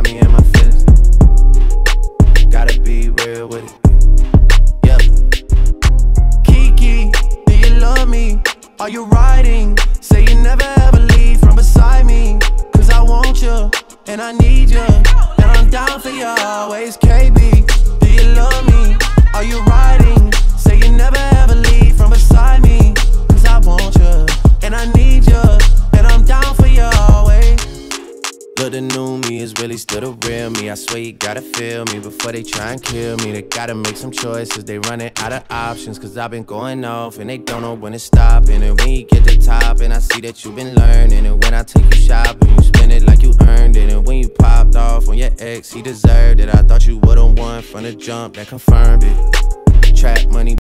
me and my feelings. Gotta be real with it. Yep. Kiki, do you love me? Are you riding? Say you never ever leave from beside me. Cause I want you, and I need you, and I'm down for you always. KB, do you love me? Are you riding? Say you never ever leave from beside me. Cause I want you, and I need you, and I'm down for you always. Look, the new me is really still the real me. I swear you gotta feel me before they try and kill me. They gotta make some choices, they running out of options. Cause I've been going off and they don't know when to stop. And when you get to the top and I see that you've been learning. And when I take you shopping, you spend it like you earned it. And when you popped off on your ex, he deserved it. I thought you would've won from the jump, that confirmed it. Trap money